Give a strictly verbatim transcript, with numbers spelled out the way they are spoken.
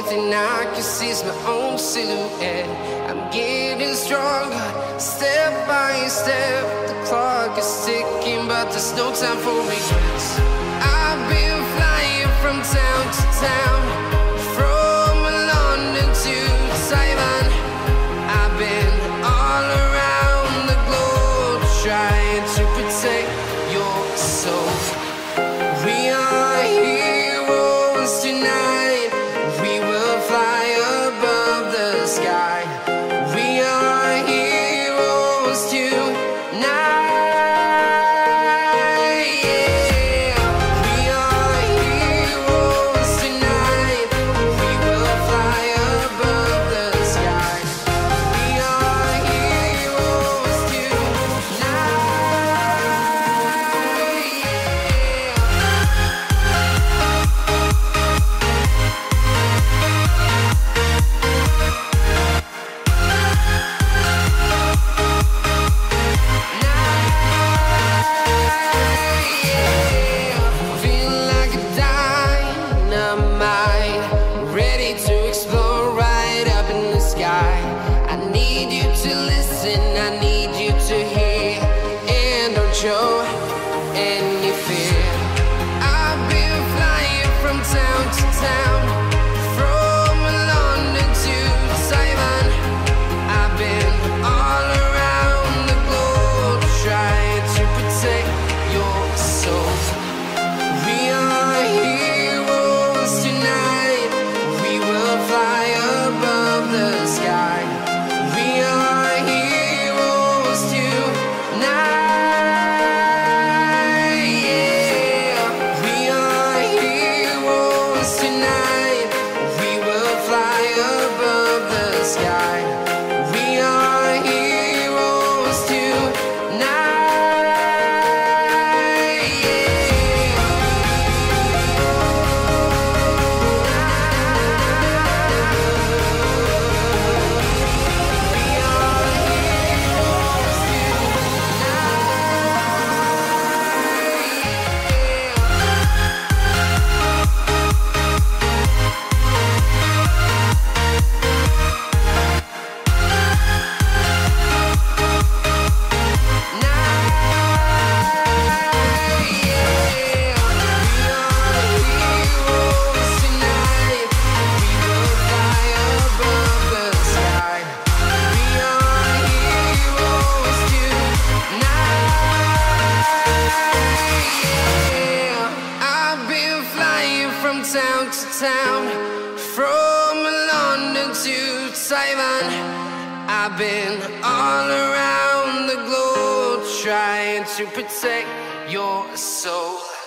thing I can see is my own silhouette. I'm getting stronger, step by step. The clock is ticking, but there's no time for regrets. I've been flying from town to town, from London to Taiwan. I've been all around the globe, trying to protect your soul. We are heroes tonight. We will fly above the sky. We are heroes tonight. Show any fear. I've been flying from town to town, from London to Taiwan. I've been all around the globe, trying to protect your soul. We are heroes tonight. We will fly above the sky. We are heroes tonight. Town to town, from London to Taiwan. I've been all around the globe, trying to protect your soul.